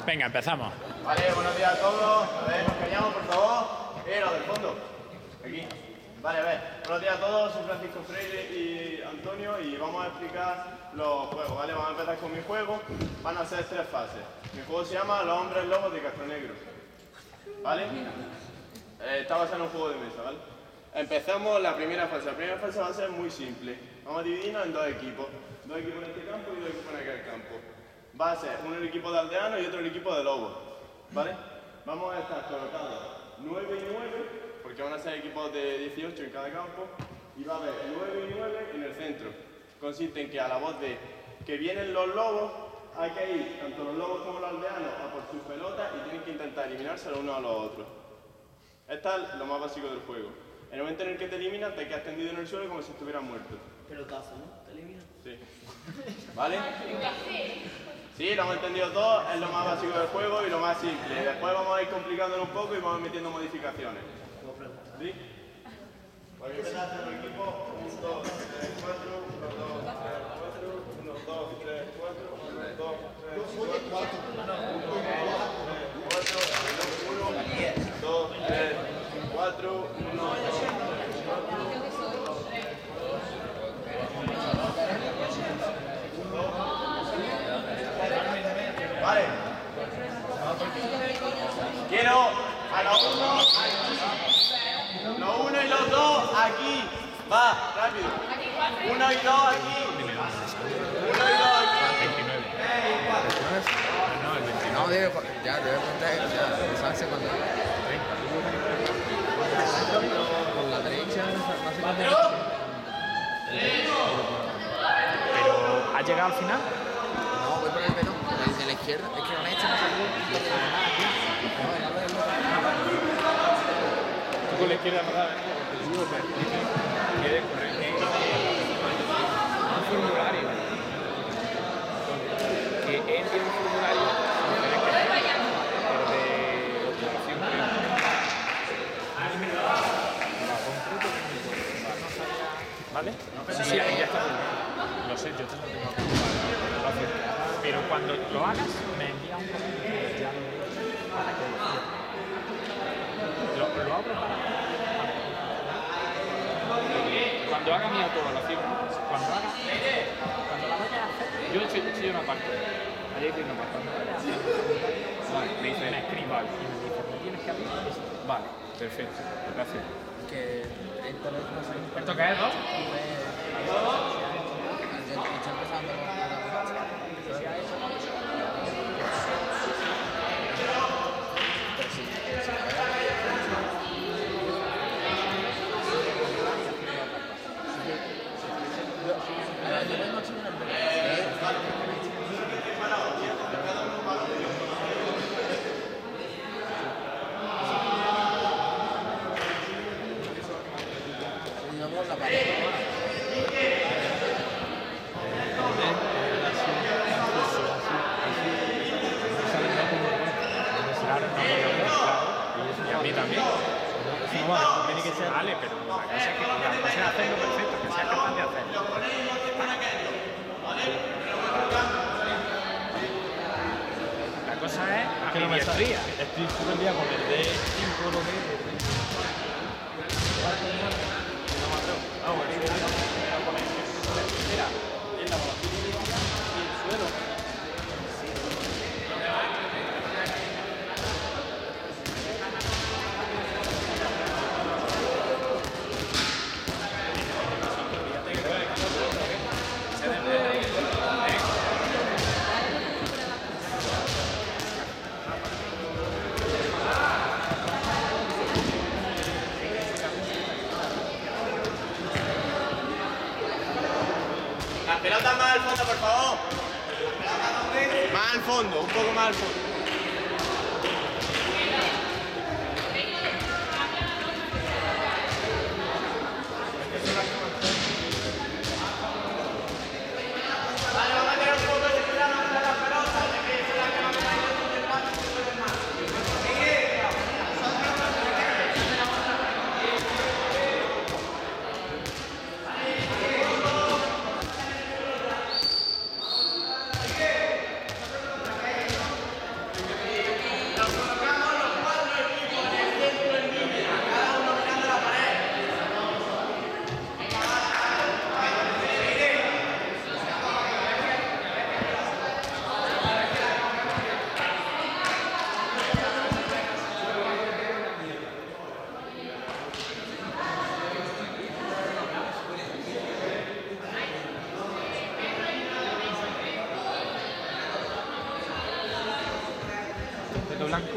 Venga, empezamos. Vale, buenos días a todos. A ver, nos callamos, por favor. Los del fondo. Aquí. Vale, a ver. Buenos días a todos. Soy Francisco Freire y Antonio y vamos a explicar los juegos, ¿vale? Vamos a empezar con mi juego. Van a ser 3 fases. Mi juego se llama Los Hombres Lobos de Castronegro. ¿Vale? Está basado en un juego de mesa, ¿vale? Empezamos la primera fase. La primera fase va a ser muy simple. Vamos a dividirnos en 2 equipos. 2 equipos en este campo y 2 equipos en aquel campo. Va a ser uno el equipo de aldeanos y otro el equipo de lobos, ¿vale? Vamos a estar colocados 9 y 9, porque van a ser equipos de 18 en cada campo, y va a haber 9 y 9 en el centro. Consiste en que a la voz de que vienen los lobos, hay que ir, tanto los lobos como los aldeanos, a por sus pelotas y tienen que intentar eliminarse los unos a los otros. Esto es lo más básico del juego. En el momento en el que te eliminan, te quedas tendido en el suelo como si estuvieras muerto. Pelotazo, ¿no? ¿Te eliminan? Sí. ¿Vale? Sí, lo hemos entendido todo, es lo más básico del juego y lo más simple. Después vamos a ir complicándolo un poco y vamos metiendo modificaciones. ¿Sí? Voy a empezar a hacer un equipo. 1, 2, 3, 4, 1, 2, 3, 4, 1, 2, 3, 4, 1, 2, 3, 4, 1, 2, 3, 4, 1, 2, 3, vale. Quiero a los 1 y los 2 aquí. Va, rápido. 1 y 2 aquí. 1 y 2 aquí. 29. No, el 29. No, ya debe contar, ya usarse cuando... Por la derecha, básicamente... Pero, ¿has llegado al final? No, voy por el menú, desde la izquierda, es que no me he hecho más aquí. Tú con la izquierda no sabes. Quiere correr. Un formulario. Que él tiene un formulario. Pero de observación. ¿Vale? Sí, ahí ya está. Lo sé, yo te lo tengo que hacer. Pero cuando lo hagas, me envía un correo ya para que lo abro cuando haga mi autoevaluación, cuando la vaya a hacer, yo estoy una parte, ayer hice una parte, vale, me dice, escriba, y me dice, ¿me tienes que abrir? Vale, perfecto, gracias. Que el teléfono se me ¿Esto qué es, no? está empezando digamos la pared. Y a mí también. Tiene que ser, vale, pero la cosa es que la cosa es hacerlo perfecto, que seas capaz de hacerlo. La cosa es a mi maestría. Estoy todo el día con el D5 lo que es. Las pelotas más al fondo, por favor. Más al fondo, un poco más al fondo. Vale, vamos a tener un poco de cuidado con las pelotas, de que son las que van a caer de 4 segundos más. cerdo blanco.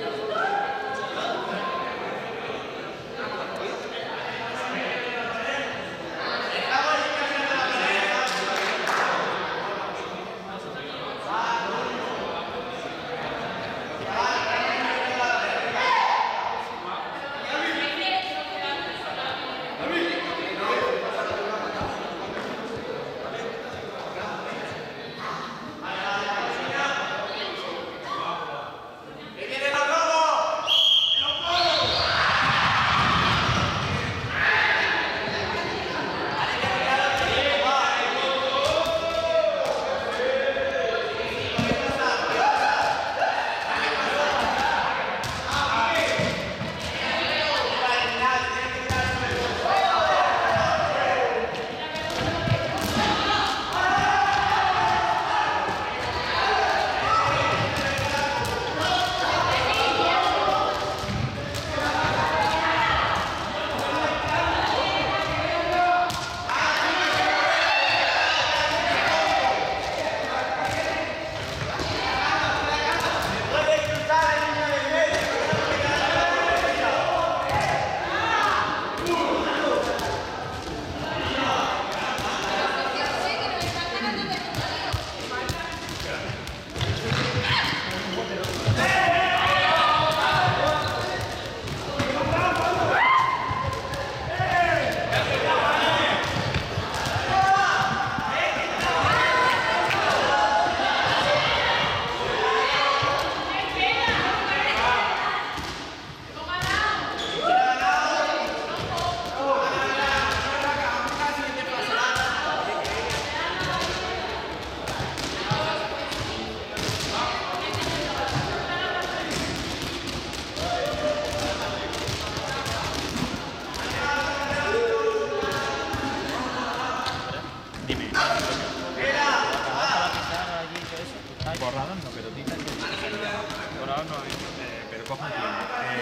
Borrador no, pero tinta sí. Borrador no, pero cojo un tiempo.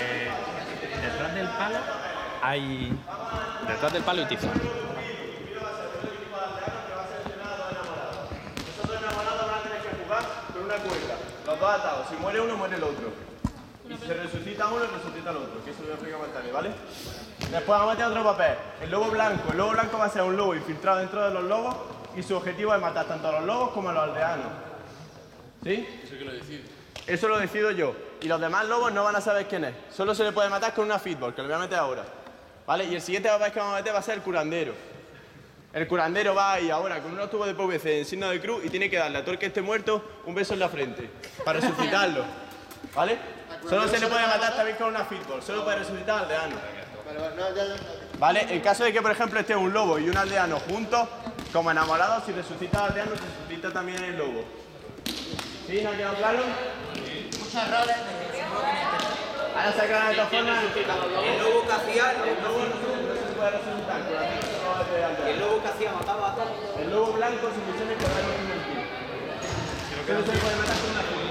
Detrás del palo hay... Detrás del palo hay tiza. Esos dos enamorados van a tener que jugar con una cuerda. Los dos atados. Si muere uno, muere el otro. Y si se resucita uno, resucita el otro. Que eso lo voy a explicar más tarde, ¿vale? Después vamos a meter otro papel. El lobo blanco. El lobo blanco va a ser un lobo infiltrado dentro de los lobos y su objetivo es matar tanto a los lobos como a los aldeanos. ¿Sí? ¿Eso que lo decide? Eso lo decido yo. Y los demás lobos no van a saber quién es. Solo se le puede matar con una fitball, que lo voy a meter ahora. ¿Vale? Y el siguiente papel que vamos a meter va a ser el curandero. El curandero va ahí ahora con unos tubos de PVC en signo de cruz y tiene que darle a todo el que esté muerto un beso en la frente para resucitarlo. ¿Vale? Solo se le puede matar también con una fitball. Solo puede resucitar al aldeano. ¿Vale? En caso de que, por ejemplo, esté un lobo y un aldeano juntos, como enamorados, si resucita al aldeano, resucita también el lobo. ¿Sí? ¿No ha quedado claro? Muchos errores. Ahora se aclaran de todas formas. El lobo que hacía, El lobo no se puede resucitar. el lobo que hacía mataba a todos. El lobo blanco, su misión es quedar en el tiro. Solo se puede matar con una fitball.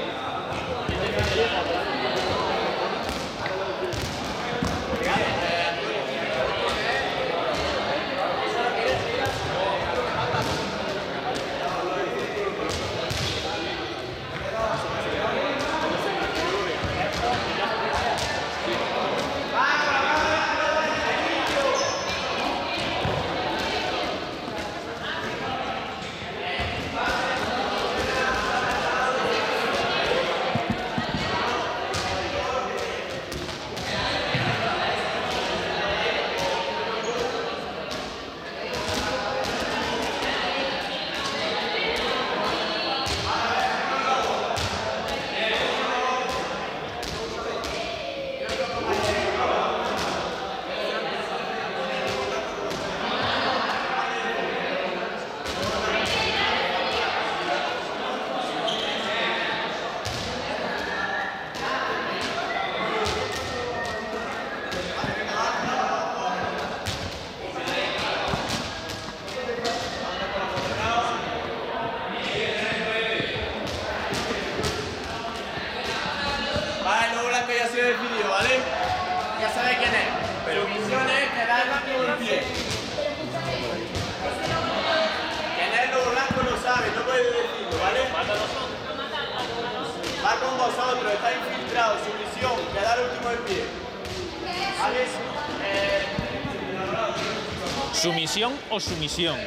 definido, ¿vale? Ya sabéis quién es. Pero misión es quedarla con el pie. Quién es lo blanco no sabe, no puede decirlo, ¿vale? Vale, Va con vosotros, está infiltrado, su misión, quedar último de pie. ¿Vale? ¿Sumisión o sumisión?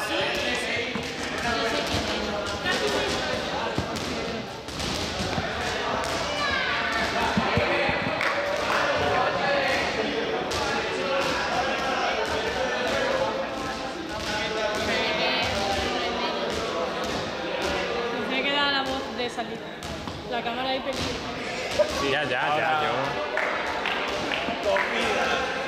Me queda la voz de salir. La cámara ahí pequeña. Ya, yo. Comida.